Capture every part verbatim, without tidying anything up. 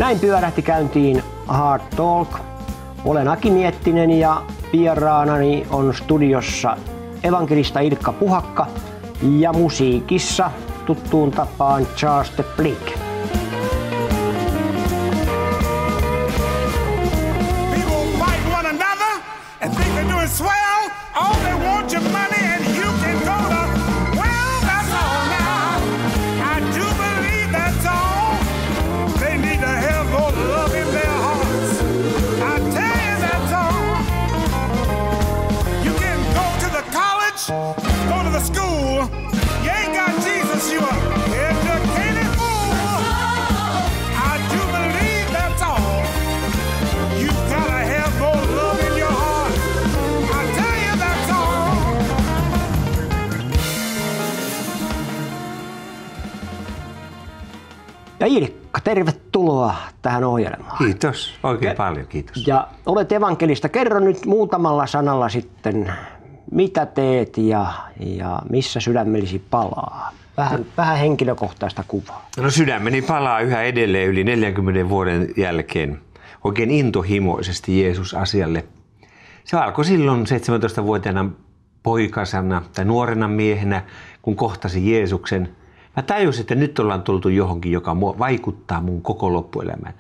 Näin pyörähti käyntiin Hard Talk. Olen Aki Miettinen ja vieraanani on studiossa evankelista Ilkka Puhakka ja musiikissa tuttuun tapaan Charles the Blick. Go to the school. You ain't got Jesus, you are educated fool. I do believe that's all. You gotta have more love in your heart. I tell you that's all. Ja Ilkka, tervetuloa tähän ohjelmaan. Kiitos, oikein ja, paljon kiitos. Ja olet evankelista. Kerro nyt muutamalla sanalla sitten, mitä teet ja, ja missä sydämellisi palaa? Vähän, vähän henkilökohtaista kuvaa. No sydämeni palaa yhä edelleen yli neljänkymmenen vuoden jälkeen oikein intohimoisesti Jeesus-asialle. Se alkoi silloin seitsemäntoistavuotiaana poikasena tai nuorena miehenä, kun kohtasin Jeesuksen. Mä tajusin, että nyt ollaan tultu johonkin, joka vaikuttaa mun koko loppuelämään.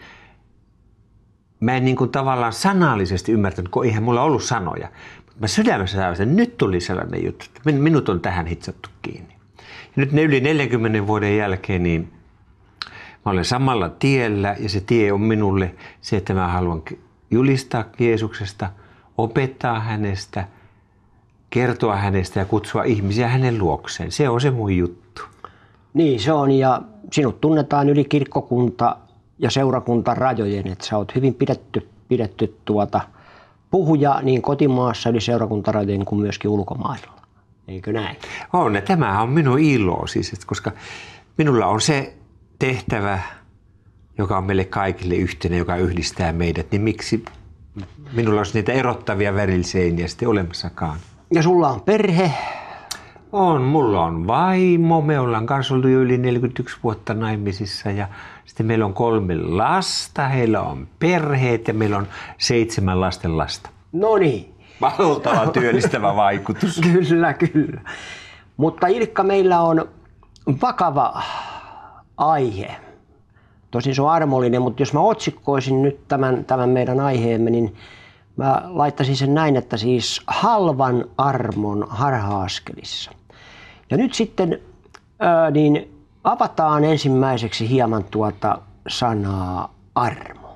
Mä en niin kuin tavallaan sanallisesti ymmärtänyt, kun eihän mulla ollut sanoja. Mä sydämessä sanoin, että nyt tuli sellainen juttu, että minut on tähän hitsattu kiinni. Ja nyt ne yli neljänkymmenen vuoden jälkeen, niin mä olen samalla tiellä ja se tie on minulle se, että mä haluan julistaa Jeesuksesta, opettaa hänestä, kertoa hänestä ja kutsua ihmisiä hänen luokseen. Se on se mun juttu. Niin se on, ja sinut tunnetaan yli kirkkokunta ja seurakunta rajojen, että sä oot hyvin pidetty, pidetty tuota puhuja niin kotimaassa yli seurakuntarajojen kuin myöskin ulkomailla. Eikö näin? On, ja tämä on minun ilo siis, että koska minulla on se tehtävä, joka on meille kaikille yhteinen, joka yhdistää meidät, niin miksi minulla olisi niitä erottavia värilseiniä sitten olemassakaan? Ja sulla on perhe? On, mulla on vaimo, me ollaan kanssa oltu jo yli neljäkymmentäyksi vuotta naimisissa ja sitten meillä on kolme lasta, heillä on perheet ja meillä on seitsemän lasten lasta. No niin. Valtava työllistävä vaikutus. Kyllä, kyllä. Mutta Ilkka, meillä on vakava aihe. Tosin se on armollinen, mutta jos mä otsikkoisin nyt tämän, tämän meidän aiheemme, niin mä laittaisin sen näin, että siis halvan armon harha-askelissa. Ja nyt sitten ää, niin avataan ensimmäiseksi hieman tuota sanaa armo.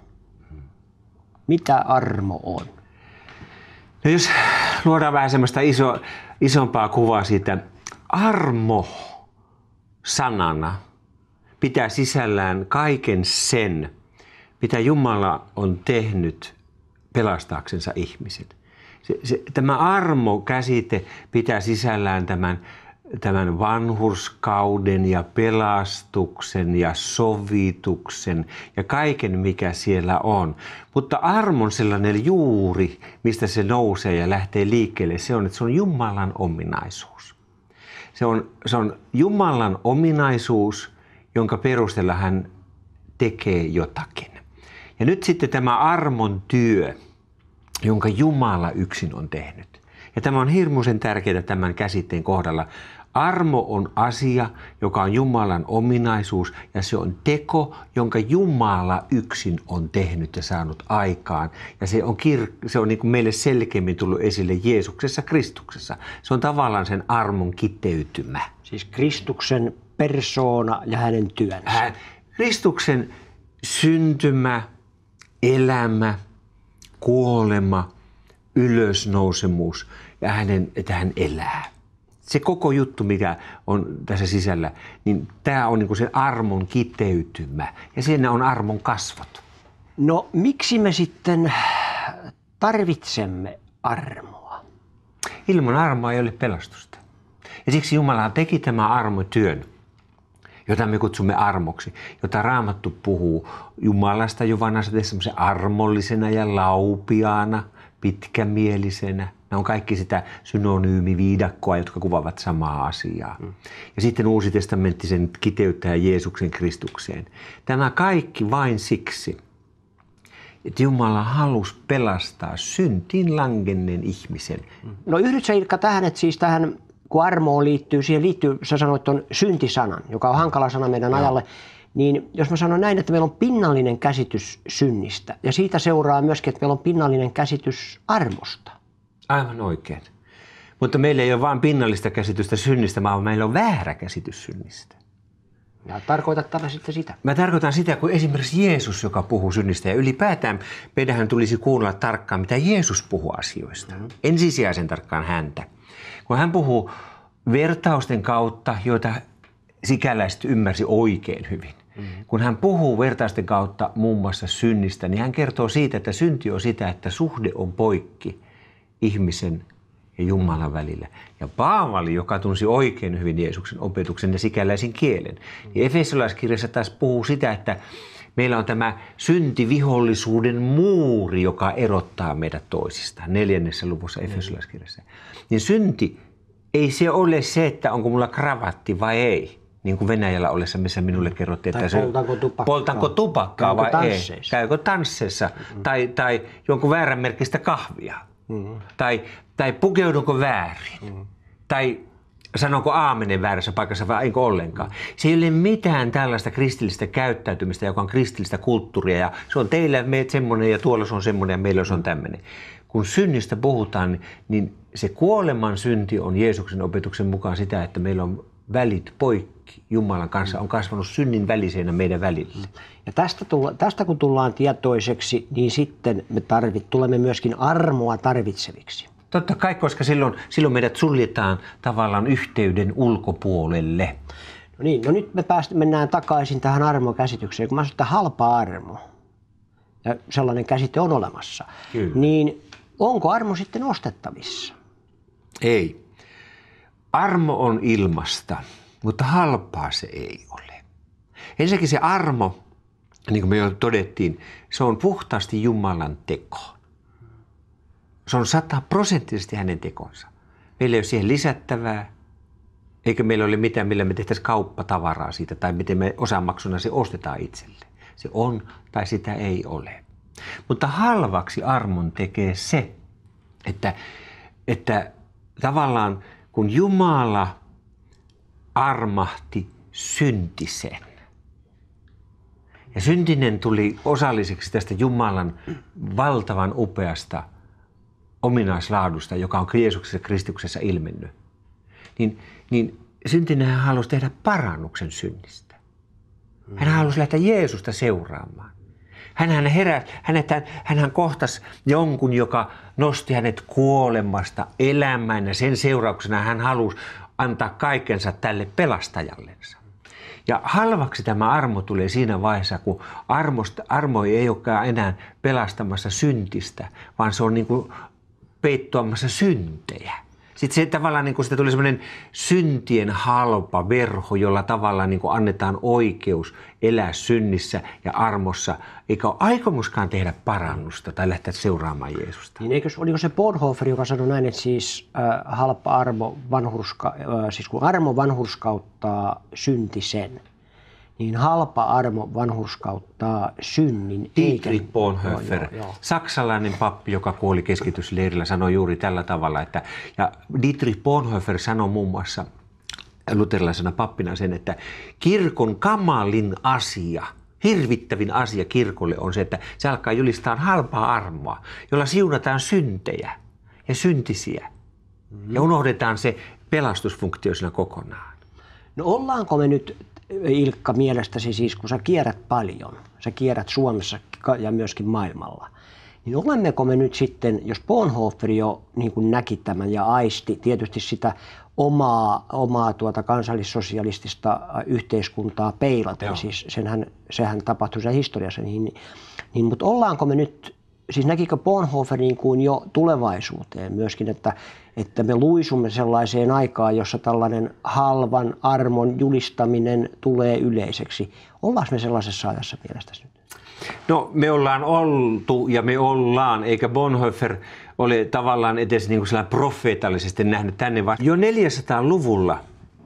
Mitä armo on? No jos luodaan vähän semmoista iso, isompaa kuvaa siitä, armo sanana pitää sisällään kaiken sen, mitä Jumala on tehnyt pelastaakseensa ihmisen. Se, se, tämä armo-käsite pitää sisällään tämän, tämän vanhurskauden ja pelastuksen ja sovituksen ja kaiken, mikä siellä on. Mutta armon sellainen juuri, mistä se nousee ja lähtee liikkeelle, se on, että se on Jumalan ominaisuus. Se on, se on Jumalan ominaisuus, jonka perusteella hän tekee jotakin. Ja nyt sitten tämä armon työ, jonka Jumala yksin on tehnyt. Ja tämä on hirmuisen tärkeää tämän käsitteen kohdalla. Armo on asia, joka on Jumalan ominaisuus ja se on teko, jonka Jumala yksin on tehnyt ja saanut aikaan. Ja se on, kir- se on niin kuin meille selkeämmin tullut esille Jeesuksessa, Kristuksessa. Se on tavallaan sen armon kiteytymä. Siis Kristuksen persoona ja hänen työnsä. Hän, Kristuksen syntymä, elämä, kuolema, ylösnousemus ja hänen, että hän elää. Se koko juttu, mikä on tässä sisällä, niin tämä on niin kuin sen armon kiteytymä ja siinä on armon kasvot. No miksi me sitten tarvitsemme armoa? Ilman armoa ei ole pelastusta. Ja siksi Jumala teki tämän armotyön, jota me kutsumme armoksi, jota Raamattu puhuu Jumalasta jo vanhassa semmoisen armollisena ja laupiaana, pitkämielisenä. Nämä on kaikki sitä synonyymiviidakkoa, jotka kuvaavat samaa asiaa. Mm. Ja sitten Uusi testamentti sen kiteyttää Jeesuksen Kristukseen. Tämä kaikki vain siksi, että Jumala halusi pelastaa syntiin langenneen ihmisen. No yhdytkö sä, Ilkka tähän, että siis tähän kun armoon liittyy, siihen liittyy, sä sanoit tuon syntisanan, joka on hankala sana meidän Joo. ajalle, niin jos mä sanon näin, että meillä on pinnallinen käsitys synnistä ja siitä seuraa myöskin, että meillä on pinnallinen käsitys armosta. Aivan oikein. Mutta meillä ei ole vain pinnallista käsitystä synnistä, vaan meillä on väärä käsitys synnistä. Ja tarkoitat tällä sitten sitä? Mä tarkoitan sitä, kun esimerkiksi Jeesus, joka puhuu synnistä, ja ylipäätään meidän tulisi kuunnella tarkkaan, mitä Jeesus puhuu asioista. Mm-hmm. Ensisijaisen tarkkaan häntä. Kun hän puhuu vertausten kautta, joita sikäläiset ymmärsi oikein hyvin. Mm-hmm. Kun hän puhuu vertausten kautta muun muassa synnistä, niin hän kertoo siitä, että synti on sitä, että suhde on poikki ihmisen ja Jumalan välillä. Ja Paavali, joka tunsi oikein hyvin Jeesuksen opetuksen ja sikäläisen kielen, niin Efesolaiskirjassa taas puhuu sitä, että meillä on tämä syntivihollisuuden muuri, joka erottaa meidät toisistaan. Neljännessä luvussa Efesolaiskirjassa. Niin synti, ei se ole se, että onko mulla kravatti vai ei. Niin kuin Venäjällä ollessa, missä minulle kerrottiin, että se, poltanko tupakkaa, poltanko tupakkaa vai tansseissa? ei. Käykö tansseissa mm-hmm. tai, tai jonkun väärän merkistä kahvia. Mm-hmm. Tai, tai pukeudunko väärin. Mm-hmm. Tai sanonko aamenen väärässä paikassa vai eikö ollenkaan. Mm-hmm. Se ei ole mitään tällaista kristillistä käyttäytymistä, joka on kristillistä kulttuuria. Ja se on teillä meitä semmoinen ja tuolla se on semmoinen ja meillä se on tämmöinen. Kun synnistä puhutaan, niin se kuoleman synti on Jeesuksen opetuksen mukaan sitä, että meillä on välit poikki Jumalan kanssa, on kasvanut synnin väliseenä meidän välillä. Ja tästä, tulla, tästä kun tullaan tietoiseksi, niin sitten me tarvit, tulemme myöskin armoa tarvitseviksi. Totta kai, koska silloin, silloin meidät suljetaan tavallaan yhteyden ulkopuolelle. No niin, no nyt me pääst, mennään takaisin tähän armokäsitykseen. Kun mä sanon, että halpa armo, ja sellainen käsite on olemassa, Kyllä. niin onko armo sitten ostettavissa? Ei. Armo on ilmasta, mutta halpaa se ei ole. Ensinnäkin se armo, niin kuin me jo todettiin, se on puhtaasti Jumalan teko. Se on sataprosenttisesti hänen tekonsa. Meillä ei ole siihen lisättävää, eikä meillä ole mitään, millä me tehtäisiin kauppatavaraa siitä, tai miten me osamaksuna se ostetaan itselle. Se on tai sitä ei ole. Mutta halvaksi armon tekee se, että, että tavallaan kun Jumala armahti syntisen. Ja syntinen tuli osalliseksi tästä Jumalan valtavan upeasta ominaislaadusta, joka on Jeesuksessa Kristuksessa ilmennyt. Niin, niin syntinen hän halusi tehdä parannuksen synnistä. Hän halusi lähteä Jeesusta seuraamaan. Hänhän heräsi, hänet, hänhän kohtasi jonkun, joka nosti hänet kuolemasta elämään ja sen seurauksena hän halusi antaa kaikensa tälle pelastajallensa. Ja halvaksi tämä armo tulee siinä vaiheessa, kun armosta, armo ei olekaan enää pelastamassa syntistä, vaan se on niin kuin peittoamassa syntejä. Sitten se tavallaan niin kuin sitä tuli semmoinen syntien halpa verho, jolla tavallaan niin kuin annetaan oikeus elää synnissä ja armossa, eikä ole aikomuskaan tehdä parannusta tai lähteä seuraamaan Jeesusta. Niin eikö, oliko se Bonhoeffer, joka sanoi näin, että siis äh, halpa armo vanhurska, äh, siis kun armo vanhurskauttaa syntisen, niin halpa armo vanhurskauttaa synnin. Dietrich Bonhoeffer, joo, joo, joo. saksalainen pappi, joka kuoli keskitysleirillä, sanoi juuri tällä tavalla, että ja Dietrich Bonhoeffer sanoi muun muassa luterilaisena pappina sen, että kirkon kamalin asia, hirvittävin asia kirkolle on se, että se alkaa julistaa halpaa armoa, jolla siunataan syntejä ja syntisiä mm. ja unohdetaan se pelastusfunktio siinä kokonaan. No ollaanko me nyt, Ilkka, mielestäsi siis, kun sä kierrät paljon, sä kierrät Suomessa ja myöskin maailmalla, niin olemmeko me nyt sitten, jos Bonhoeffer jo niin kuin näki tämän ja aisti tietysti sitä omaa, omaa tuota kansallissosialistista yhteiskuntaa peilaten, Joo. siis senhän, sehän tapahtui sen historiassa, niin, niin, mutta ollaanko me nyt, siis näkikö Bonhoeffer niin kuin jo tulevaisuuteen myöskin, että, että me luisumme sellaiseen aikaan, jossa tällainen halvan armon julistaminen tulee yleiseksi. Ollaanko me sellaisessa ajassa mielestäsi nyt? No me ollaan oltu ja me ollaan, eikä Bonhoeffer ole tavallaan edes niin kuin sellainen profeetallisesti nähnyt tänne, vaan jo neljäsataaluvulla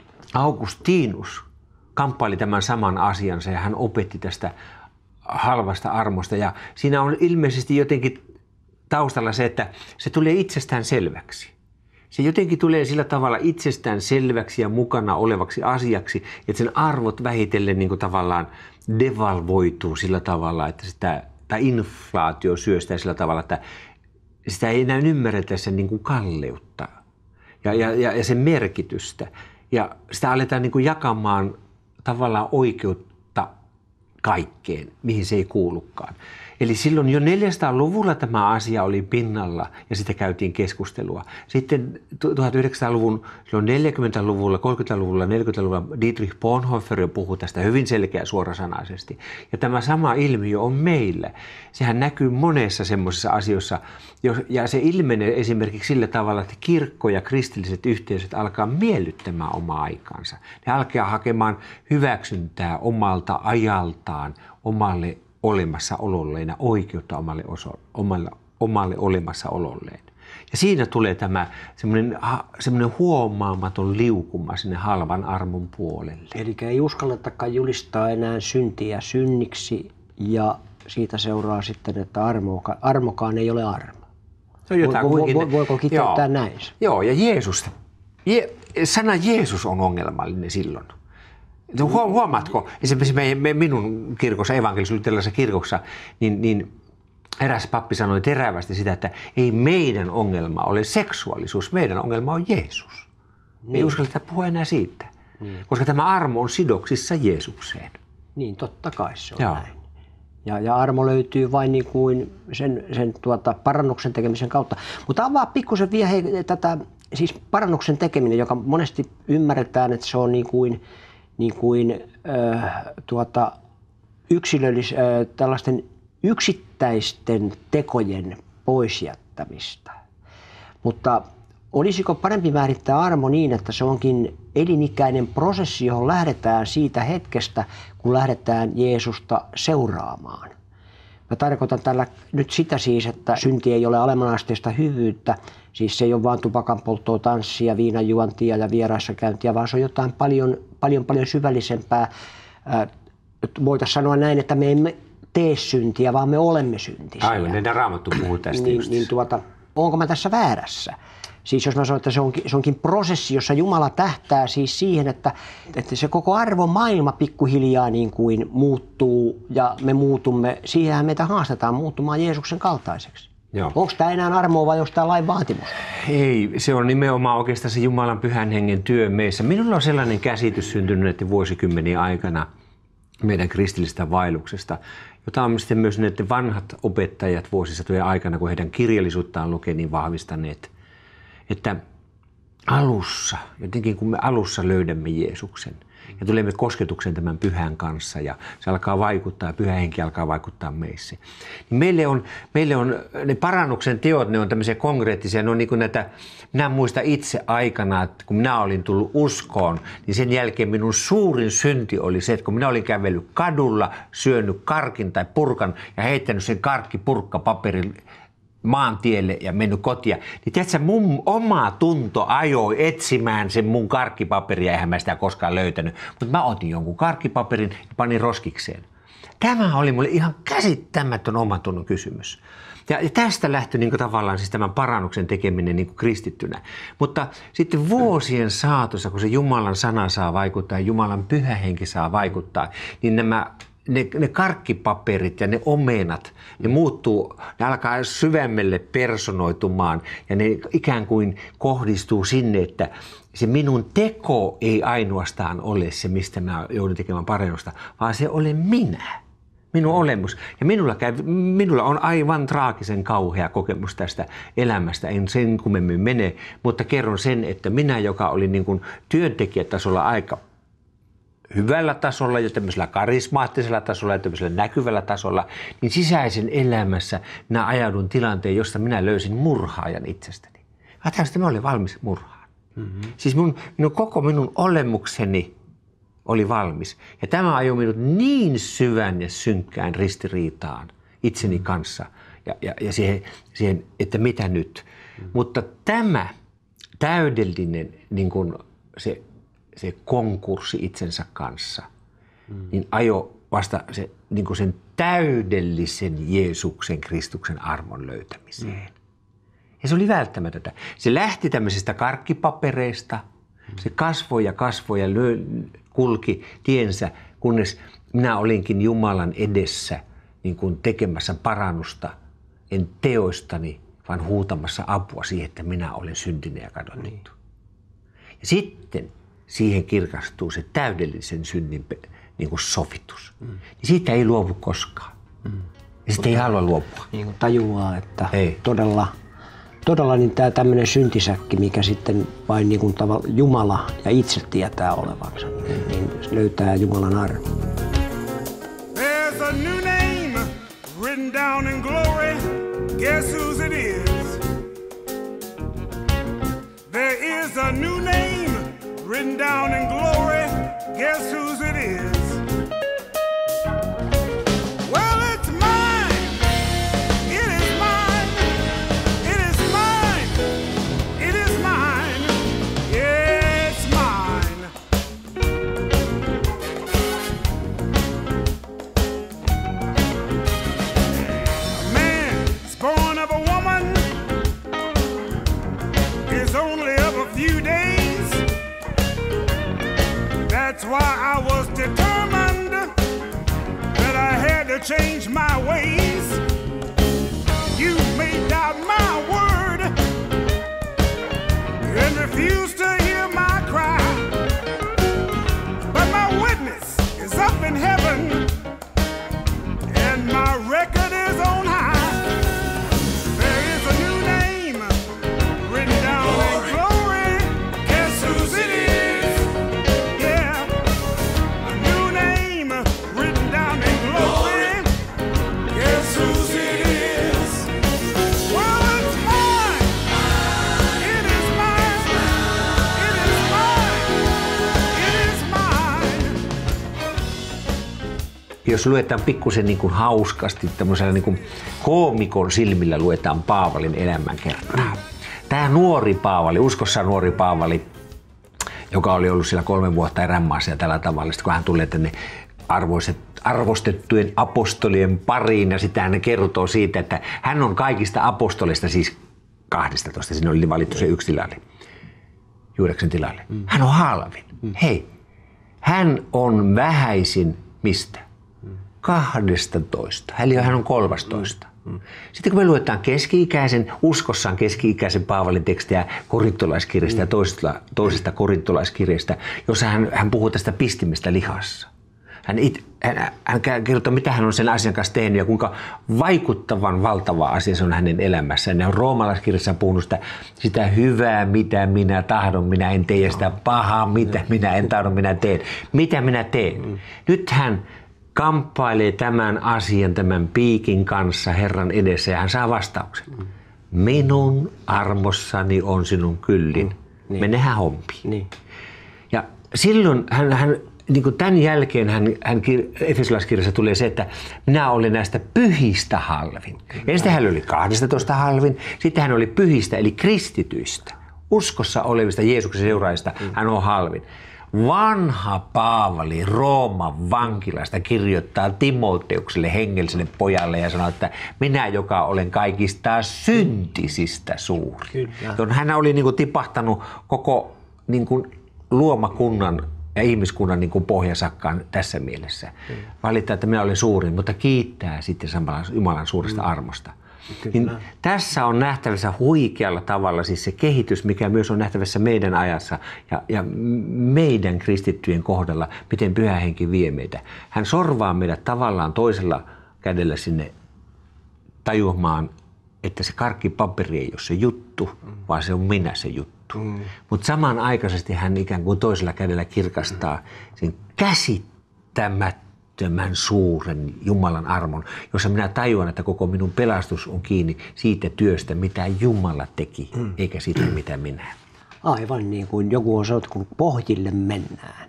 Augustinus kamppaili tämän saman asiansa ja hän opetti tästä halvasta armosta. Ja siinä on ilmeisesti jotenkin taustalla se, että se tulee itsestään selväksi. Se jotenkin tulee sillä tavalla itsestään selväksi ja mukana olevaksi asiaksi, että sen arvot vähitellen niin kuin tavallaan devalvoituu sillä tavalla, että sitä, tai inflaatio syö sitä sillä tavalla, että sitä ei enää ymmärretä sen niin kuin kalleutta ja, ja, ja sen merkitystä. Ja sitä aletaan niin kuin jakamaan tavallaan oikeutta kaikkeen, mihin se ei kuulukaan. Eli silloin jo neljäsataaluvulla tämä asia oli pinnalla ja sitä käytiin keskustelua. Sitten tuhatyhdeksänsataaluvun, silloin neljäkymmentäluvulla, kolmekymmentäluvulla, neljäkymmentäluvulla Dietrich Bonhoeffer jo puhui tästä hyvin selkeä suorasanaisesti. Ja tämä sama ilmiö on meillä. Sehän näkyy monessa semmoisessa asioissa ja se ilmenee esimerkiksi sillä tavalla, että kirkko ja kristilliset yhteisöt alkaa miellyttämään omaa aikaansa. Ne alkaa hakemaan hyväksyntää omalta ajaltaan, omalle olemassaololleen ja oikeutta omalle, oso, omalle, omalle olemassaololleen. Ja siinä tulee tämä semmoinen, semmoinen huomaamaton liukuma sinne halvan armon puolelle. Eli ei uskalletakaan julistaa enää syntiä synniksi ja siitä seuraa sitten, että armoka, armokaan ei ole armo. Se on jotain vo, kuitenkin, vo, voiko kiteyttää joo, näin? Joo, ja Jeesus, Je, sana Jeesus on ongelmallinen silloin. Huomaatko, esimerkiksi me, me, minun kirkossa, evankelis-luterilaisessa kirkossa, niin, niin eräs pappi sanoi terävästi sitä, että ei meidän ongelma ole seksuaalisuus, meidän ongelma on Jeesus. Niin. Ei uskalleta puhua enää siitä, niin. Koska tämä armo on sidoksissa Jeesukseen. Niin, totta kai se on Joo. näin. Ja, ja armo löytyy vain niin kuin sen, sen tuota, parannuksen tekemisen kautta. Mutta avaa pikkusen vielä hei, tätä, siis parannuksen tekeminen, joka monesti ymmärretään, että se on niin kuin niin kuin äh, tuota, yksilöllis, äh, tällaisten yksittäisten tekojen poisjättämistä. Mutta olisiko parempi määrittää armo niin, että se onkin elinikäinen prosessi, johon lähdetään siitä hetkestä, kun lähdetään Jeesusta seuraamaan? Mä tarkoitan tällä nyt sitä siis, että synti ei ole alemmanasteista hyvyyttä, siis se ei ole vain tupakan polttoa, tanssia, viinanjuontia ja vieraissa käyntiä, vaan se on jotain paljon, paljon, paljon syvällisempää. Voitaisiin sanoa näin, että me emme tee syntiä, vaan me olemme syntisiä. Aivan, ne Raamattu puhuu tästä niin, just. niin tuota, onko mä tässä väärässä? Siis jos mä sanon, että se onkin, se onkin prosessi, jossa Jumala tähtää siis siihen, että, että se koko arvomaailma pikkuhiljaa niin kuin muuttuu ja me muutumme, siihenhän meitä haastetaan muuttumaan Jeesuksen kaltaiseksi. Onko tämä enää armoa vai onko tämä lain vaatimus? Ei, se on nimenomaan oikeastaan se Jumalan pyhän hengen työ meissä. Minulla on sellainen käsitys syntynyt näiden vuosikymmenien aikana meidän kristillistä vaelluksesta, jota on sitten myös näiden vanhat opettajat vuosisatojen aikana, kun heidän kirjallisuuttaan lukee, niin vahvistaneet. Että alussa, jotenkin kun me alussa löydämme Jeesuksen ja tulemme kosketuksen tämän pyhän kanssa ja se alkaa vaikuttaa ja pyhä henki alkaa vaikuttaa meissä. Niin meille, on, meille on ne parannuksen teot, ne on tämmöisiä konkreettisia, ne on niin kuin näitä, minä muistan itse aikana, että kun minä olin tullut uskoon, niin sen jälkeen minun suurin synti oli se, että kun minä olin kävellyt kadulla, syönyt karkin tai purkan ja heittänyt sen karkkipurkkapaperin maantielle ja mennyt kotia, niin tiedätkö, mun oma tunto ajoi etsimään sen mun karkkipaperia, eihän mä sitä koskaan löytänyt, mutta mä otin jonkun karkkipaperin ja panin roskikseen. Tämä oli mulle ihan käsittämätön omatunnon kysymys. Ja, ja tästä lähti niin kuin tavallaan siis tämän parannuksen tekeminen niin kuin kristittynä. Mutta sitten vuosien saatossa, kun se Jumalan sana saa vaikuttaa ja Jumalan pyhä henki saa vaikuttaa, niin nämä Ne, ne karkkipaperit ja ne omenat, ne muuttuu, ne alkaa syvemmälle personoitumaan ja ne ikään kuin kohdistuu sinne, että se minun teko ei ainoastaan ole se, mistä mä joudun tekemään parannusta, vaan se olen minä, minun olemus. Ja minulla, käy, minulla on aivan traagisen kauhea kokemus tästä elämästä, en sen kummemmin mene, mutta kerron sen, että minä, joka olin niin kuin työntekijätasolla aika hyvällä tasolla ja tämmöisellä karismaattisella tasolla ja tämmöisellä näkyvällä tasolla, niin sisäisen elämässä minä ajaudun tilanteen, josta minä löysin murhaajan itsestäni. Ajatellaan, että mä olin valmis murhaan. Mm-hmm. Siis minun, minun koko minun olemukseni oli valmis. Ja tämä ajoi minut niin syvän ja synkkään ristiriitaan itseni kanssa ja, ja, ja siihen, siihen, että mitä nyt. Mm. Mutta tämä täydellinen niin kuin se, se konkurssi itsensä kanssa, mm. niin ajo vasta se, niin kuin sen täydellisen Jeesuksen, Kristuksen armon löytämiseen. Mm. Ja se oli välttämätöntä. Se lähti tämmöisistä karkkipapereista, mm. se kasvoi ja kasvoi ja lö, kulki tiensä, kunnes minä olinkin Jumalan edessä niin kuin tekemässä parannusta, en teoistani, vaan huutamassa apua siihen, että minä olen syntinen ja kadonnettu. Ja sitten siihen kirkastuu se täydellisen synnin niin kuin sovitus. Mm. Ja siitä ei luovu koskaan. Mm. Ja sitten ei halua luopua. Niin kuin tajuaa, että ei. todella, todella niin tämä tämmöinen syntisäkki, mikä sitten vain niin kuin Jumala ja itse tietää olevansa, niin, niin löytää Jumalan arvon. There's a new name written down in glory. Guess whose it is? There is a new name written down in glory. Guess whose it is? Well, it's mine. It is mine. It is mine. It is mine. Yeah, it's mine. A man is born of a woman is only of a few days. That's why I was determined that I had to change my ways. You may doubt my word and refuse to hear my cry, but my witness is up in heaven and my record is on high. There is a new name written down in glory. Guess whose it is? Yeah, a new name written down in glory. Guess whose it is? Well, it's mine. It is mine. It is mine. It is mine. Jos luetaan pikkusen niin kuin hauskasti, tämmöisellä niin kuin koomikon silmillä luetaan Paavalin elämänkertaa. Tämä nuori Paavali, uskossa nuori Paavali, joka oli ollut siellä kolme vuotta erämaassa ja tällä tavalla, kun hän tulee tänne arvoiset, arvostettujen apostolien pariin ja sitten hän kertoo siitä, että hän on kaikista apostolista, siis kahdestatoista, siinä oli valittu se yksi tilalle, Juudeksen tilalle. Mm. Hän on halvin. Mm. Hei, hän on vähäisin mistä? kahdestatoista. Eli hän on kolmastoista. Mm. Sitten kun me luetaan keski-ikäisen, uskossaan keski-ikäisen Paavalin tekstiä korintolaiskirjasta mm. ja toisesta, toisesta korintolaiskirjasta, jossa hän, hän puhuu tästä pistimestä lihassa. Hän, it, hän, hän kertoo, mitä hän on sen asian kanssa tehnyt ja kuinka vaikuttavan valtava asia se on hänen elämässään. Ja roomalaiskirjassa puhunut sitä, sitä hyvää, mitä minä tahdon, minä en tee, ja sitä pahaa, mitä minä en tahdon, minä teen. Mitä minä teen? Mm. Nyt hän kamppailee tämän asian, tämän piikin kanssa Herran edessä ja hän saa vastauksen. Mm. Minun armossani on sinun kyllin. Mm. Niin. Menehän hompiin. Niin. Ja silloin hän, hän niin kuin tämän jälkeen hän, hän Efesolaiskirjassa tulee se, että minä olen näistä pyhistä halvin. Ensin hän oli kahdestatoista halvin, sitten hän oli pyhistä eli kristityistä. Uskossa olevista Jeesuksen seuraajista mm. hän on halvin. Vanha Paavali Rooman vankilasta kirjoittaa Timoteukselle, hengelliselle pojalle ja sanoo, että minä, joka olen kaikista syntisistä suuri. Kyllä. Hän oli niin kuin tipahtanut koko niin kuin luomakunnan ja ihmiskunnan niin kuin pohjasakkaan tässä mielessä. Kyllä. Valittaa, että minä olen suurin, mutta kiittää sitten samalla Jumalan suuresta mm. armosta. Niin tässä on nähtävissä huikealla tavalla siis se kehitys, mikä myös on nähtävissä meidän ajassa ja, ja meidän kristittyjen kohdalla, miten Pyhä Henki vie meitä. Hän sorvaa meidät tavallaan toisella kädellä sinne tajumaan, että se karkkipaperi ei ole se juttu, vaan se on minä se juttu. Mm. Mutta samanaikaisesti hän ikään kuin toisella kädellä kirkastaa sen käsittämättömän tämän suuren Jumalan armon, jossa minä tajuan, että koko minun pelastus on kiinni siitä työstä, mitä Jumala teki, mm. eikä siitä, mitä minä. Aivan niin kuin joku on sanonut, kun pohjille mennään,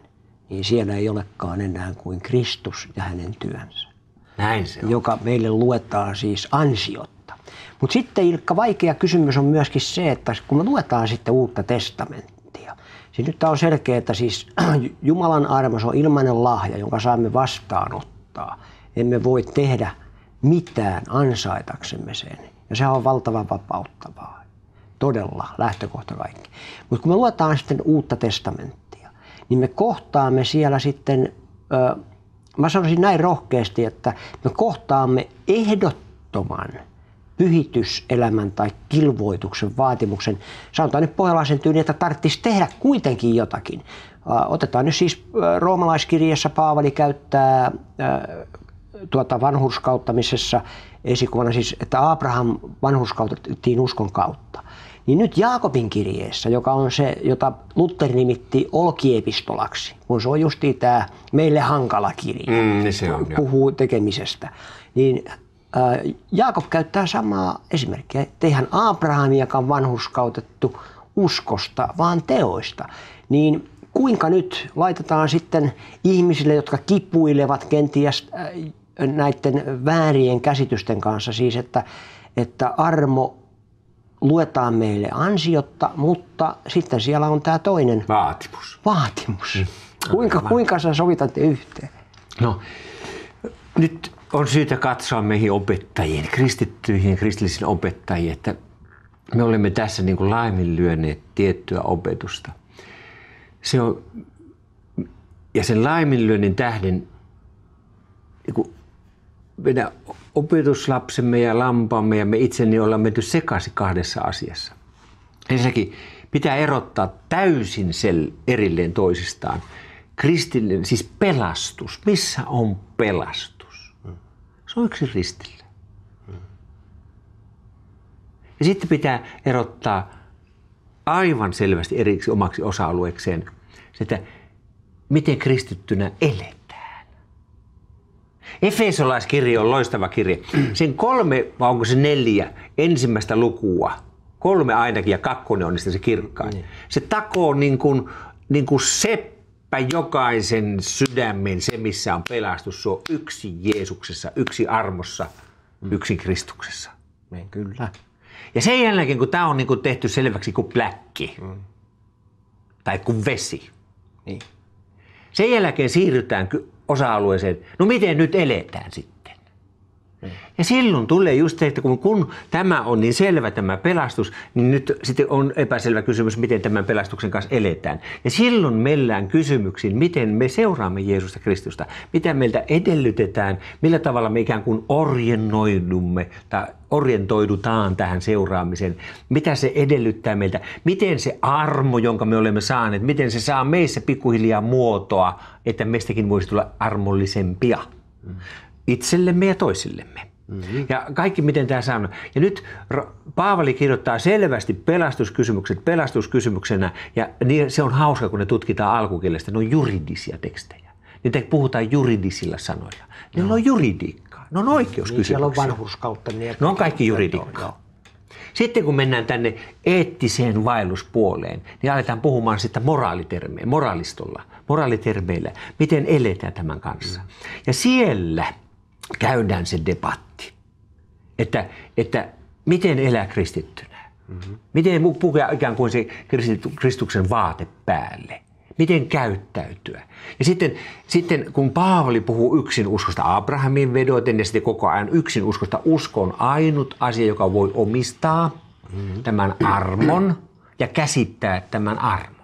niin siellä ei olekaan enää kuin Kristus ja hänen työnsä. Näin se on. Joka meille luetaan siis ansiotta. Mutta sitten Ilkka, vaikea kysymys on myöskin se, että kun me luetaan sitten Uutta testamenttia, siis nyt tämä on selkeä, että siis Jumalan armo on ilmainen lahja, jonka saamme vastaanottaa. Emme voi tehdä mitään ansaitaksemme sen. Ja sehän on valtavan vapauttavaa. Todella lähtökohta kaikki. Mutta kun me luetaan sitten Uutta testamenttia, niin me kohtaamme siellä sitten, ö, mä sanoisin näin rohkeasti, että me kohtaamme ehdottoman pyhityselämän tai kilvoituksen vaatimuksen. Sanotaan nyt pohjalaisen tyyliin, että tarvitsisi tehdä kuitenkin jotakin. Otetaan nyt siis roomalaiskirjeessä Paavali käyttää tuota vanhurskauttamisessa esikuvana siis, että Abraham vanhurskautettiin uskon kautta. Niin nyt Jaakobin kirjeessä, joka on se, jota Luther nimitti olkiepistolaksi, kun se on justiin tämä meille hankala kirja, mm, niin se on, puhuu tekemisestä, niin äh, Jaakob käyttää samaa esimerkkiä, että eihän Abrahamiakaan vanhurskautettu uskosta, vaan teoista. Niin kuinka nyt laitetaan sitten ihmisille, jotka kipuilevat kenties äh, näiden väärien käsitysten kanssa, siis että, että armo luetaan meille ansiotta, mutta sitten siellä on tämä toinen vaatimus. vaatimus. Mm. Kuinka, kuinka sä sovitatte yhteen? No, nyt on syytä katsoa meihin opettajiin, kristittyihin kristillisiin opettajiin, että me olemme tässä niin kuin laiminlyöneet tiettyä opetusta. Se on, ja sen laiminlyönnin tähden niin kuin meidän opetuslapsemme ja lampaamme ja me itse niin ollaan menty sekaisin kahdessa asiassa. Ensinnäkin pitää erottaa täysin sel erilleen toisistaan. Kristillinen, siis pelastus. Missä on pelastus? Se on yksi ristillä. Ja sitten pitää erottaa aivan selvästi eriksi omaksi osa-alueekseen se, että miten kristittynä eletään. Efesolaiskirja on loistava kirja. Sen kolme, vai onko se neljä, ensimmäistä lukua, kolme ainakin ja kakkonen on niistä se kirkkain. Mm. Se takoo niin kuin, niin kuin seppä jokaisen sydämen, se missä on pelastus. Se on yksi Jeesuksessa, yksi armossa, mm. yksi Kristuksessa. Me, kyllä. Ja sen jälkeen, kun tämä on niin kuin tehty selväksi kuin pläkki mm. tai kuin vesi, niin. Sen jälkeen siirrytään osa-alueeseen, no miten nyt eletään sitten? Mm. Ja silloin tulee just se, että kun, kun tämä on niin selvä tämä pelastus, niin nyt sitten on epäselvä kysymys, miten tämän pelastuksen kanssa eletään. Ja silloin mellään kysymyksiin, miten me seuraamme Jeesusta Kristusta, mitä meiltä edellytetään, millä tavalla me ikään kuin orientoidumme tai orientoidutaan tähän seuraamiseen, mitä se edellyttää meiltä, miten se armo, jonka me olemme saaneet, miten se saa meissä pikkuhiljaa muotoa, että meistäkin voisi tulla armollisempia. Mm. Itsellemme ja toisillemme. Mm-hmm. Ja kaikki miten tämä saa. Ja nyt Paavali kirjoittaa selvästi pelastuskysymykset pelastuskysymyksenä, ja se on hauska, kun ne tutkitaan alkukielestä. Ne on juridisia tekstejä. Niitä puhutaan juridisilla sanoilla. Ne no. on juridiikkaa. Ne on oikeuskysymyksiä. Siellä on vanhurskautta. Niin ne on kaikki juridiikkaa. Sitten kun mennään tänne eettiseen vaelluspuoleen, niin aletaan puhumaan sitä moraalitermeä, moraalistolla, moraalitermeillä, miten eletään tämän kanssa. Mm. Ja siellä käydään se debatti, että, että miten elää kristittynä, mm-hmm. miten pukea ikään kuin se Kristuksen vaate päälle, miten käyttäytyä. Ja sitten, sitten kun Paavali puhuu yksin uskosta Abrahamin vedoten ja sitten koko ajan yksin uskosta, usko on ainut asia, joka voi omistaa mm-hmm. tämän armon ja käsittää tämän armon.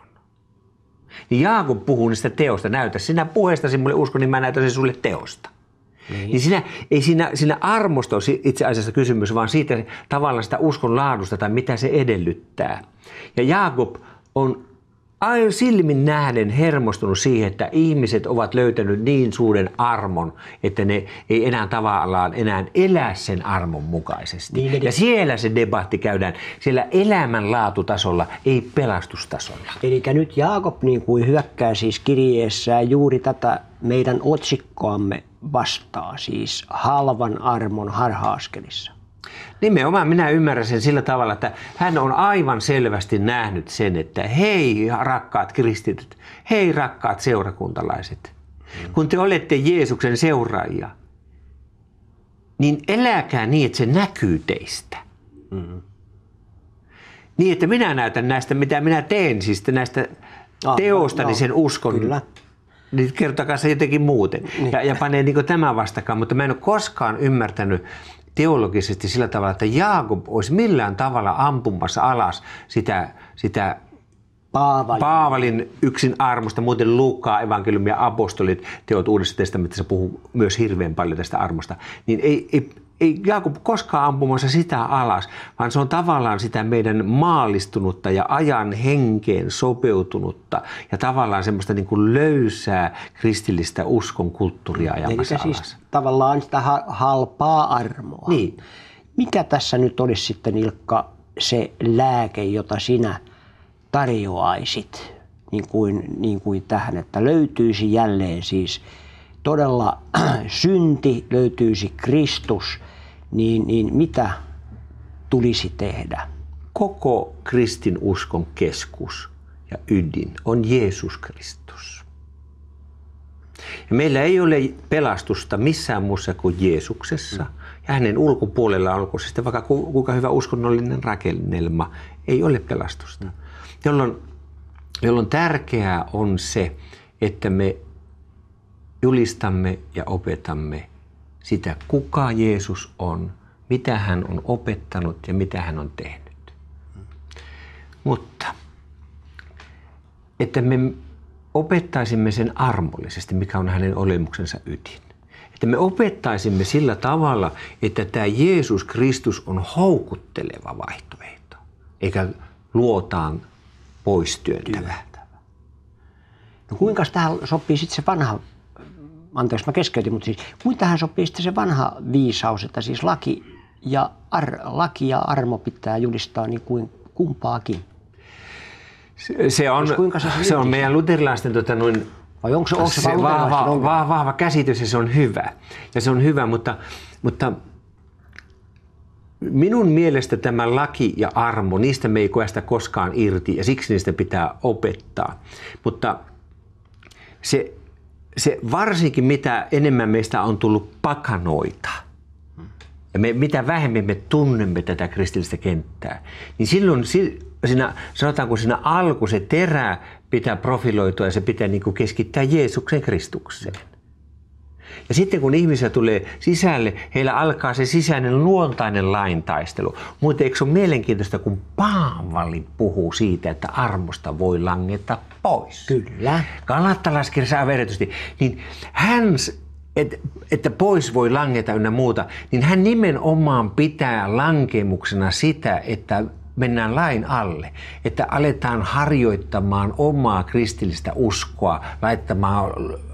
Niin Jaakob puhuu niistä teosta, näytä sinä puheestasi mulle uskon, niin mä näytän sen sulle teosta. Niin. Niin siinä, ei siinä, siinä armosta ole itse asiassa kysymys, vaan siitä tavallaan sitä uskon laadusta tai mitä se edellyttää. Ja Jaakob on aivan silmin nähden hermostunut siihen, että ihmiset ovat löytänyt niin suuren armon, että ne ei enää tavallaan enää elä sen armon mukaisesti. Niin, ja siellä se debatti käydään, siellä elämänlaatutasolla, ei pelastustasolla. Eli nyt Jaakob niin kuin hyökkää siis kirjeessään juuri tätä meidän otsikkoamme vastaa, siis halvan armon harha-askelissa. Nimenomaan minä ymmärrän sen sillä tavalla, että hän on aivan selvästi nähnyt sen, että hei rakkaat kristityt, hei rakkaat seurakuntalaiset, mm. kun te olette Jeesuksen seuraajia, niin eläkää niin, että se näkyy teistä. Mm. Niin, että minä näytän näistä, mitä minä teen, siis näistä ah, teostani no, sen uskon. Kyllä. Niin kertokaa se jotenkin muuten. Niin. Ja, ja panee niin tämän vastakkaan, mutta mä en ole koskaan ymmärtänyt teologisesti sillä tavalla, että Jaakob olisi millään tavalla ampumassa alas sitä, sitä Paavalin. Paavalin yksin armosta. Muuten Luukkaa, evankeliumi ja apostolit, teot Uudessa testamentissa puhuu myös hirveän paljon tästä armosta. Niin ei, ei, ei Jaakob koskaan ampumassa sitä alas, vaan se on tavallaan sitä meidän maallistunutta ja ajan henkeen sopeutunutta ja tavallaan semmoista niin kuin löysää kristillistä uskon kulttuuria ajamassa Eli alas. Siis tavallaan sitä halpaa armoa. Niin. Mikä tässä nyt olisi sitten, Ilkka, se lääke, jota sinä tarjoaisit niin kuin, niin kuin tähän, että löytyisi jälleen siis todella synti, löytyisi Kristus, niin, niin mitä tulisi tehdä? Koko kristinuskon keskus ja ydin on Jeesus Kristus. Ja meillä ei ole pelastusta missään muussa kuin Jeesuksessa. Mm. Ja hänen ulkopuolella olkoon sitten vaikka kuinka hyvä uskonnollinen rakennelma, ei ole pelastusta. Mm. Jolloin, jolloin tärkeää on se, että me julistamme ja opetamme sitä, kuka Jeesus on, mitä hän on opettanut ja mitä hän on tehnyt. Mm. Mutta että me opettaisimme sen armollisesti, mikä on hänen olemuksensa ydin. Että me opettaisimme sillä tavalla, että tämä Jeesus Kristus on houkutteleva vaihtoehto, eikä luotaan pois työntävä. No kuinka tähän sopii sitten se vanha, anteeksi mä keskeytin, mutta siis kuinka tähän sopii sitten se vanha viisaus, että siis laki ja, ar, laki ja armo pitää julistaa niin kuin kumpaakin? Se, se, on, se, se on meidän luterilaisten tota, noin, vai onko se, onko se, se vahva, vahva, vahva käsitys ja se on hyvä. Ja se on hyvä, mutta, mutta minun mielestä tämä laki ja armo, niistä me ei koe sitä koskaan irti ja siksi niistä pitää opettaa. Mutta se, se varsinkin mitä enemmän meistä on tullut pakanoita ja me, mitä vähemmän me tunnemme tätä kristillistä kenttää, niin silloin siinä, sanotaanko siinä alku se terä pitää profiloitua ja se pitää niin kuin keskittää Jeesuksen Kristukseen. Ja sitten kun ihmisiä tulee sisälle, heillä alkaa se sisäinen luontainen laintaistelu. Mutta eikö se ole mielenkiintoista, kun Paavali puhuu siitä, että armosta voi langeta pois? Kyllä. Galattalaiskirjassa aivan erityisesti. Niin hän, et, että pois voi langeta ynnä muuta, niin hän nimenomaan pitää lankemuksena sitä, että mennään lain alle, että aletaan harjoittamaan omaa kristillistä uskoa, laittamaan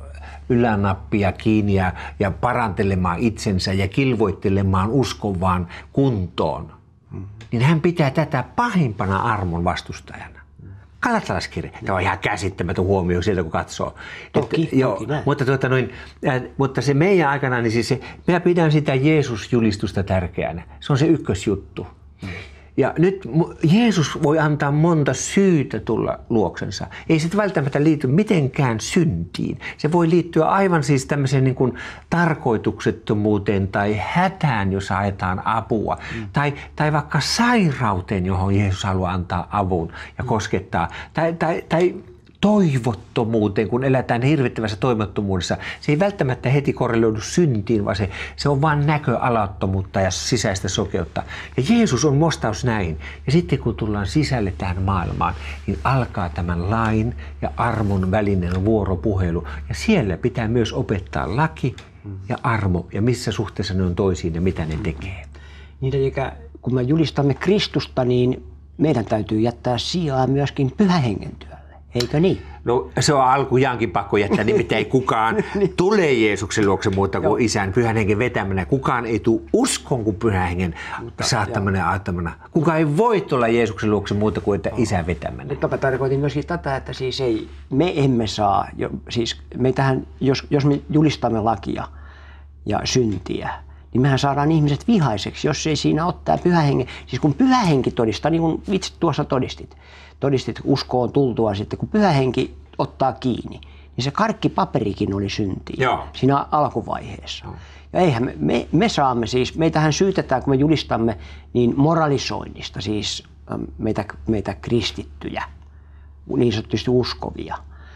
ylänappia kiinni ja, ja parantelemaan itsensä ja kilvoittelemaan uskovaan kuntoon, mm-hmm. niin hän pitää tätä pahimpana armon vastustajana. Galattalaiskirja. Tämä on ihan käsittämätön huomio sieltä, kun katsoo. Toki, että, joo, toki näin. Mutta, tuota, noin, äh, mutta se meidän aikana, niin siis se, minä pidän sitä Jeesus-julistusta tärkeänä. Se on se ykkösjuttu. Mm. Ja nyt Jeesus voi antaa monta syytä tulla luoksensa. Ei se välttämättä liity mitenkään syntiin. Se voi liittyä aivan siis tämmöiseen niin kuin tarkoituksettomuuteen tai hätään, jos haetaan apua. Mm. Tai, tai vaikka sairauteen, johon Jeesus haluaa antaa avun ja koskettaa. Tai, tai, tai toivottomuuteen, kun eletään hirvittävässä toivottomuudessa. Se ei välttämättä heti korreloidu syntiin, vaan se, se on vain näköalattomuutta ja sisäistä sokeutta. Ja Jeesus on mostaus näin. Ja sitten kun tullaan sisälle tähän maailmaan, niin alkaa tämän lain ja armon välinen vuoropuhelu. Ja siellä pitää myös opettaa laki ja armo ja missä suhteessa ne on toisiin ja mitä ne tekee. Niin, eli kun me julistamme Kristusta, niin meidän täytyy jättää sijaa myöskin Pyhän Hengen työlle. Eikö niin? No se on alkujaankin pakko jättää, nimittäin ei kukaan niin. tule Jeesuksen luokse muuta kuin Isän Pyhän Hengen vetämänä. Kukaan ei tule uskon kuin Pyhän Hengen saattamana ja aattamana. Kukaan ei voi tulla Jeesuksen luokse muuta kuin että Isän vetämänä. Mutta mä tarkoitin myös tätä, että siis ei, me emme saa, siis me tähän, jos, jos me julistamme lakia ja syntiä, niin mehän saadaan ihmiset vihaiseksi, jos ei siinä ole tämä pyhä henki. Siis kun pyhä henki todistaa, niin kuin itse tuossa todistit, todistit uskoon tultua sitten, kun pyhä henki ottaa kiinni, niin se karkkipaperikin oli syntiä Joo. siinä alkuvaiheessa. Joo. Ja eihän me, me, me saamme siis, meitähän syytetään, kun me julistamme, niin moralisoinnista, siis meitä, meitä kristittyjä, niin sanotusti uskovia.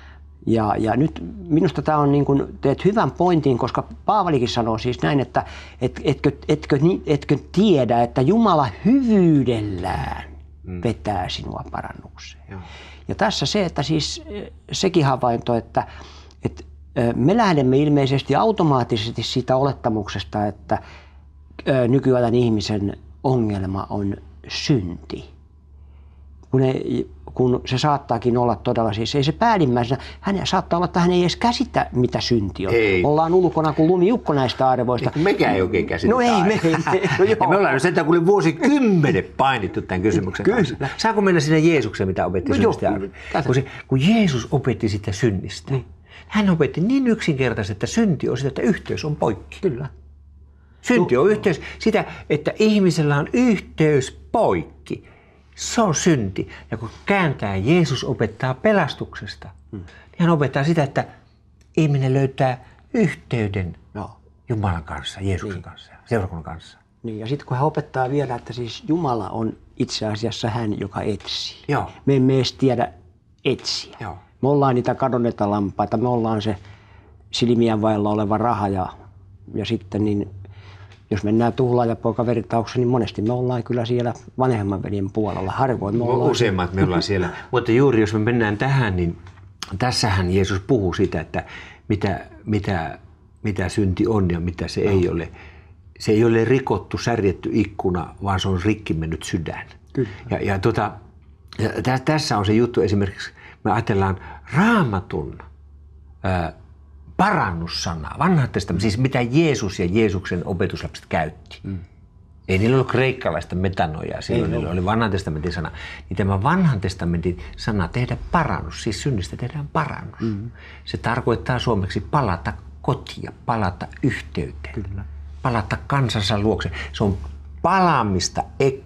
Ja, ja nyt minusta tämä on niin kuin, teet hyvän pointin, koska Paavalikin sanoo siis näin, että et, etkö, etkö, etkö tiedä, että Jumala hyvyydellään mm. vetää sinua parannukseen. Joo. Ja tässä se, että siis sekin havainto, että, että me lähdemme ilmeisesti automaattisesti siitä olettamuksesta, että nykyajan ihmisen ongelma on synti. Kun, ne, kun se saattaakin olla todella, siis ei se päällimmäisenä, hän saattaa olla, että hän ei edes käsitä, mitä synti on. Ei. Ollaan ulkona kuin lumiukko näistä arvoista. Ei, mekään ei oikein käsitä. No ei, me ei. No ja me ollaan nyt sentään kuule vuosikymmenet painittu tämän kysymyksen Kyllä. kanssa. Saanko mennä sinne Jeesukseen, mitä opetti No synnistä? joo, kun, se, kun Jeesus opetti sitä synnistä, niin. Hän opetti niin yksinkertaisesti, että synti on sitä, että yhteys on poikki. Kyllä. Synti on yhteys sitä, että ihmisellä on yhteys poikki. Se on synti. Ja kun kääntää, Jeesus opettaa pelastuksesta, hmm. niin hän opettaa sitä, että ihminen löytää yhteyden Joo. Jumalan kanssa, Jeesuksen niin. kanssa, seurakunnan kanssa. Niin, ja sitten kun hän opettaa vielä, että siis Jumala on itse asiassa hän, joka etsii. Joo. Me emme edes tiedä etsiä. Joo. Me ollaan niitä kadonneita lampaita, me ollaan se silmien vailla oleva raha ja, ja sitten niin, jos mennään tuhlaajapoikaveritaukseen, niin monesti me ollaan kyllä siellä vanhemman veljen puolella. Harvoin me ollaan. Useimmat me ollaan siellä. Mutta juuri jos me mennään tähän, niin tässähän Jeesus puhuu sitä, että mitä, mitä, mitä synti on ja mitä se no. ei ole. Se ei ole rikottu, särjetty ikkuna, vaan se on rikki mennyt sydän. Kyllä. Ja, ja, tota, ja tä, tässä on se juttu esimerkiksi, me ajatellaan Raamatun ää, parannussanaa, vanha testamentti, siis mitä Jeesus ja Jeesuksen opetuslapset käytti. Mm. Ei niillä ollut kreikkalaista metanoia, silloin niillä oli vanhan testamentin sana. Niin tämä vanhan testamentin sana tehdä parannus, siis synnistä tehdään parannus. Mm. Se tarkoittaa suomeksi palata kotia, palata yhteyteen, Kyllä. palata kansansa luokse. Se on palaamista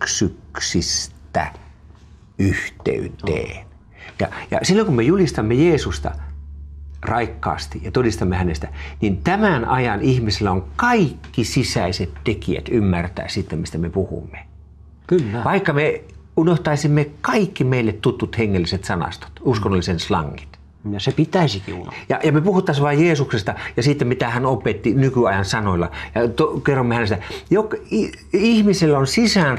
eksyksistä yhteyteen. No. Ja, ja silloin kun me julistamme Jeesusta raikkaasti ja todistamme hänestä, niin tämän ajan ihmisillä on kaikki sisäiset tekijät ymmärtää sitten, mistä me puhumme. Kyllä. Vaikka me unohtaisimme kaikki meille tutut hengelliset sanastot, uskonnollisen slangit. Ja se pitäisikin unohtaa. Ja, ja me puhuttaisiin vain Jeesuksesta ja siitä, mitä hän opetti nykyajan sanoilla. Ja to, kerromme hänestä. Jok, ihmisellä on sisään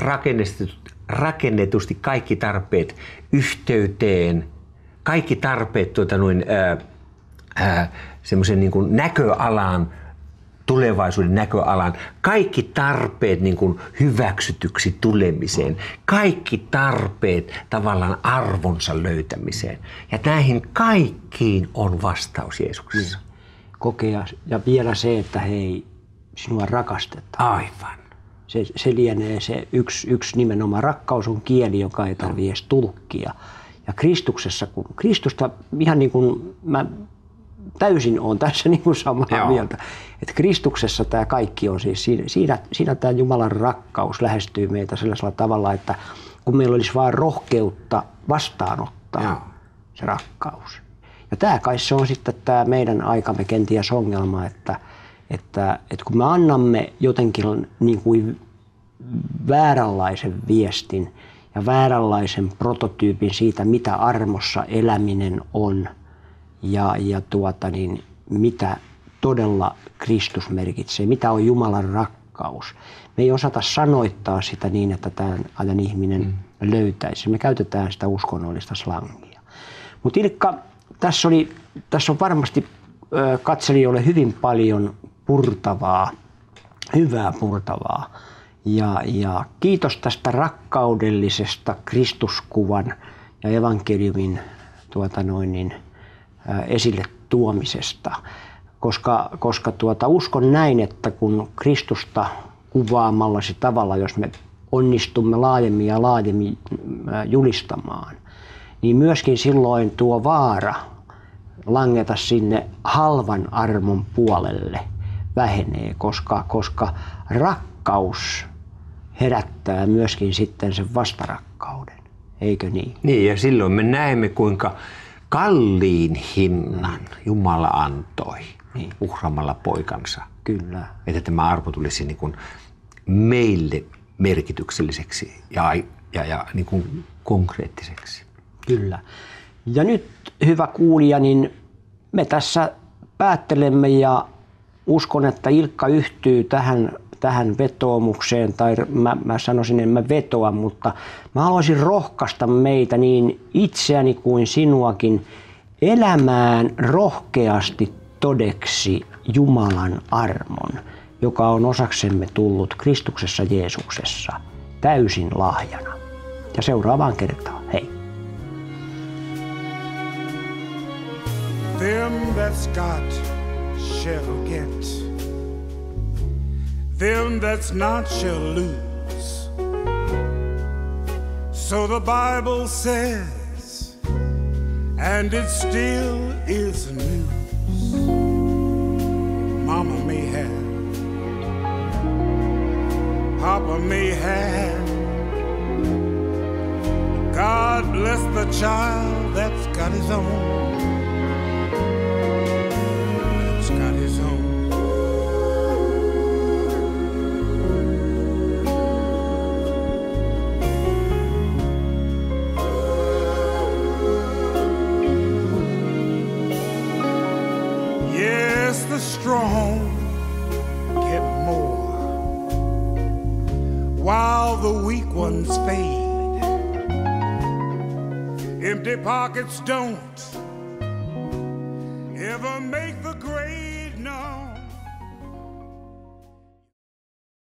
rakennetusti kaikki tarpeet yhteyteen, kaikki tarpeet tuota noin, ää, ää, semmoisen niin kuin näköalaan, tulevaisuuden näköalaan, kaikki tarpeet niin kuin hyväksytyksi tulemiseen, kaikki tarpeet tavallaan arvonsa löytämiseen. Ja näihin kaikkiin on vastaus Jeesuksessa. Kokea ja vielä se, että hei, sinua rakastetaan. Aivan. Se, se lienee se yksi, yksi nimenomaan. Rakkaus on kieli, joka ei tarvitse edes tulkkia. Ja Kristuksessa, kun Kristusta ihan niin kuin mä täysin olen tässä niin kuin samaa Joo. mieltä, että Kristuksessa tämä kaikki on siis, siinä, siinä, siinä tämä Jumalan rakkaus lähestyy meitä sellaisella tavalla, että kun meillä olisi vain rohkeutta vastaanottaa Joo. se rakkaus. Ja tämä kai se on sitten tämä meidän aikamme kenties ongelma, että, että, että kun me annamme jotenkin niin kuin vääränlaisen viestin ja vääränlaisen prototyypin siitä, mitä armossa eläminen on, Ja, ja tuota, niin, mitä todella Kristus merkitsee, mitä on Jumalan rakkaus. Me ei osata sanoittaa sitä niin, että tämän ajan ihminen mm. löytäisi. Me käytetään sitä uskonnollista slangia. Mutta Ilkka, tässä, oli, tässä on varmasti ö, katselijoille hyvin paljon purtavaa, hyvää purtavaa. Ja, ja kiitos tästä rakkaudellisesta Kristuskuvan ja evankeliumin tuota noin niin, esille tuomisesta, koska, koska tuota, uskon näin, että kun Kristusta kuvaamallasi tavalla, jos me onnistumme laajemmin ja laajemmin julistamaan, niin myöskin silloin tuo vaara langeta sinne halvan armon puolelle vähenee, koska, koska rakkaus herättää myöskin sitten sen vastarakkauden, eikö niin? Niin, ja silloin me näemme, kuinka kalliin hinnan Jumala antoi Niin. uhraamalla poikansa. Kyllä. Että tämä arvo tulisi niin kuin meille merkitykselliseksi ja, ja, ja niin kuin konkreettiseksi. Kyllä. Ja nyt, hyvä kuulija, niin me tässä päättelemme ja uskon, että Ilkka yhtyy tähän, tähän vetoomukseen, tai mä, mä sanoisin, en mä vetoa, mutta mä haluaisin rohkaista meitä niin itseäni kuin sinuakin elämään rohkeasti todeksi Jumalan armon, joka on osaksemme tullut Kristuksessa Jeesuksessa täysin lahjana. Ja seuraavaan kertaan. Hei! Them that's got shall get, them that's not shall lose. So the Bible says, and it still is news. Mama may have, Papa may have, God bless the child that's got his own. Got his own. Yes, the strong get more while the weak ones fade. Empty pockets don't ever make the grave.